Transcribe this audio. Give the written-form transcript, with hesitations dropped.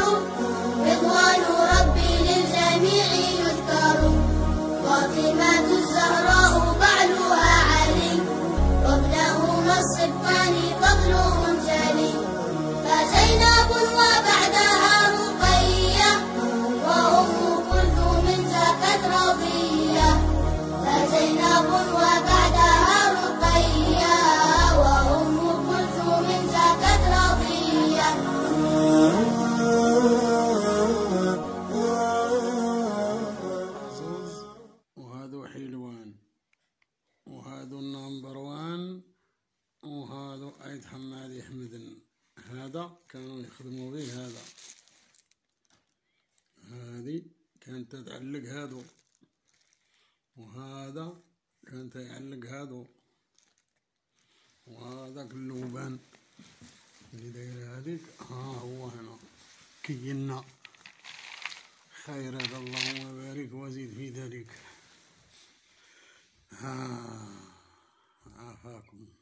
رضوان ربي للجميع يذكر. فاطمة الزهراء بعلها علي، وابنهما الصبطان فضلهم جلي. فزينب وبعدها رقية، وأم كلثوم زكت رضية. فزينب وبعدها رقية، وأم كلثوم زكت رضية. وهذا حلوان، وهذا النمبر وان، وهذا عيد حماد يحمدن. هذا كانوا يخدموا به. هذه كانت تعلق هذا، وهذا كانت يعلق هذا، وهذا اللوبان اللي داير هذيك. هو هنا كينا خيرات اللهم بارك وزيد في ذلك. عافاكم.